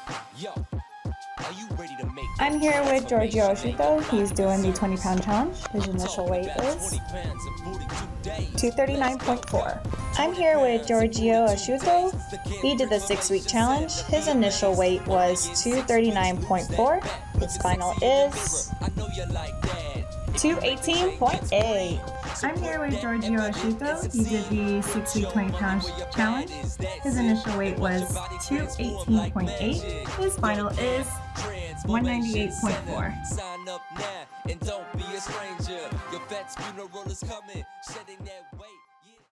I'm here with Giorgio Asciutto. He's doing the 20-pound challenge. His initial weight is 239.4. I'm here with Giorgio Asciutto. He did the 6-week challenge. His initial weight was 239.4. His final is 218.8. I'm here with Giorgio Asciutto. He did the 6-week 20-pound challenge. His initial weight was 218.8. His final is 198.4. Sign up now and don't be a stranger. Your vet's funeral is coming, shedding that weight.